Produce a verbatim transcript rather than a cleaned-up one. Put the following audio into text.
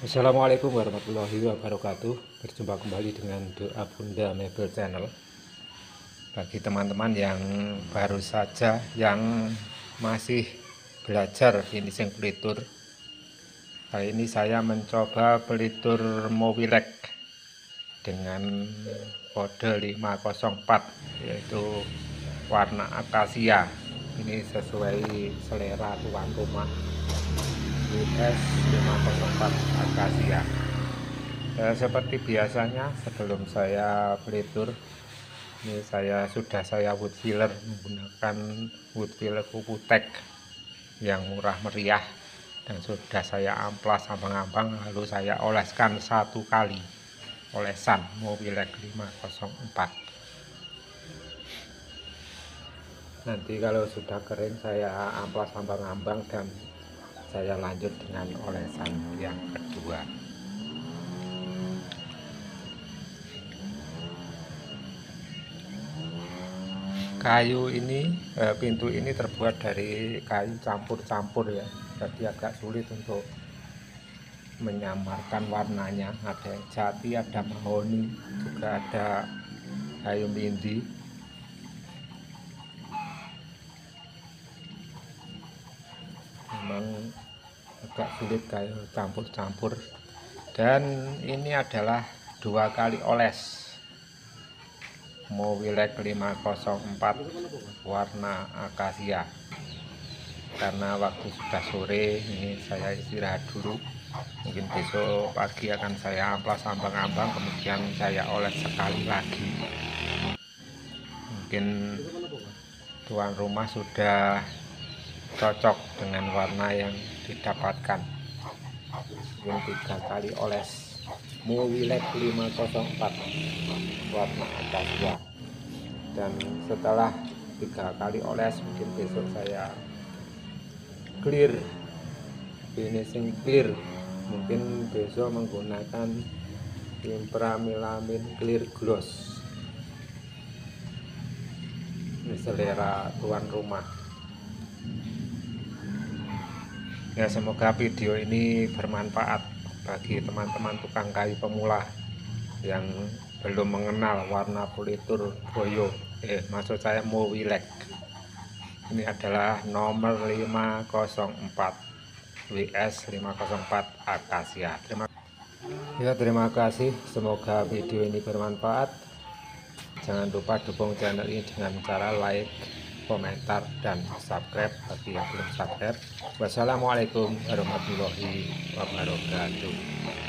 Assalamualaikum warahmatullahi wabarakatuh. Berjumpa kembali dengan Doa Bunda Mebel Channel. Bagi teman-teman yang baru saja yang masih belajar finishing pelitur, kali ini saya mencoba pelitur Mowileg dengan kode lima nol empat, yaitu warna akasia. Ini sesuai selera tuan rumah, W S lima nol empat akasia. Eh, seperti biasanya sebelum saya pelitur, ini saya sudah saya wood filler menggunakan wood filler Kukutek yang murah meriah, dan sudah saya amplas ambang-ambang, lalu saya oleskan satu kali olesan Mowileg lima nol empat. Nanti kalau sudah kering saya amplas ambang-ambang dan saya lanjut dengan olesan yang kedua. Kayu ini, eh, pintu ini terbuat dari kayu campur-campur ya, jadi agak sulit untuk menyamarkan warnanya. Ada jati, ada mahoni, juga ada kayu mindi. Memang agak sulit kayu campur-campur. Dan ini adalah dua kali oles Mowileg lima nol empat warna akasia. Karena waktu sudah sore, ini saya istirahat dulu. Mungkin besok pagi akan saya amplas ambang-ambang, kemudian saya oles sekali lagi. Mungkin tuan rumah sudah cocok dengan warna yang didapatkan. Mungkin tiga kali oles Mowileg lima nol empat warna akasia, dan setelah tiga kali oles mungkin besok saya clear, finishing clear. Mungkin besok menggunakan Impra Melamin Clear Gloss. Ini selera tuan rumah ya. Semoga video ini bermanfaat bagi teman-teman tukang kayu pemula yang belum mengenal warna pelitur boyo, eh maksud saya Mowileg. Ini adalah nomor lima nol empat W S lima nol empat akasia. Terima ya, terima kasih. Semoga video ini bermanfaat. Jangan lupa dukung channel ini dengan cara like, komentar, dan subscribe bagi yang belum subscribe. Wassalamualaikum warahmatullahi wabarakatuh.